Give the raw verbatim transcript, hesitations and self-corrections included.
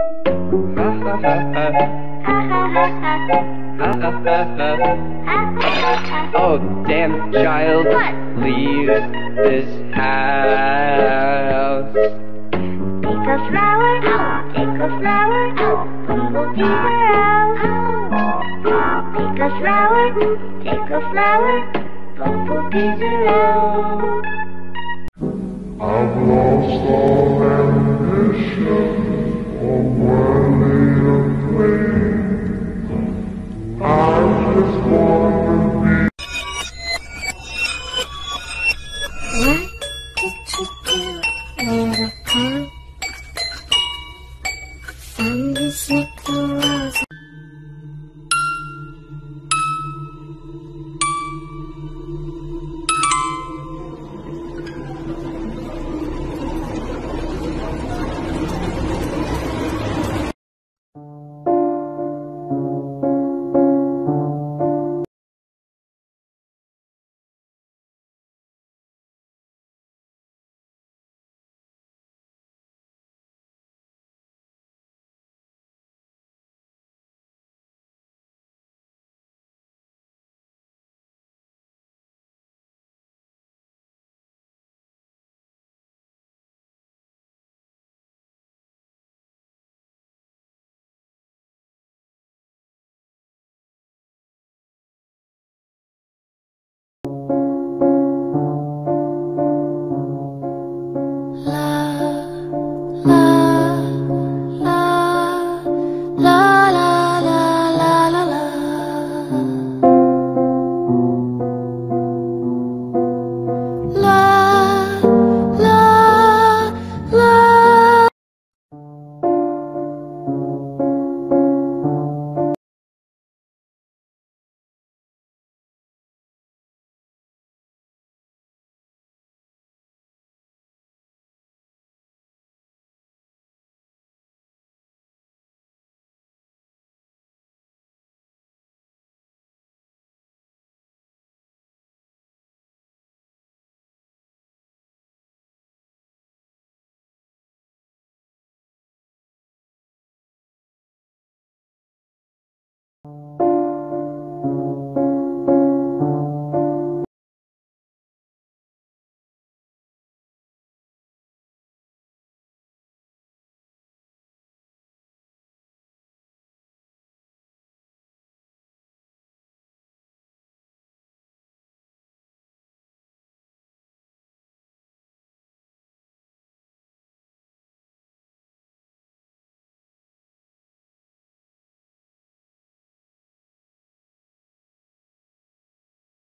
Ha ha ha ha. Ha ha ha ha. Ha ha ha ha. Ha ha ha ha. Oh, damn child. What? Leave this house. Take a flower, take a flower, bumblebee are out. Take a flower, take a flower, bumblebees are out. I've lost all ambition.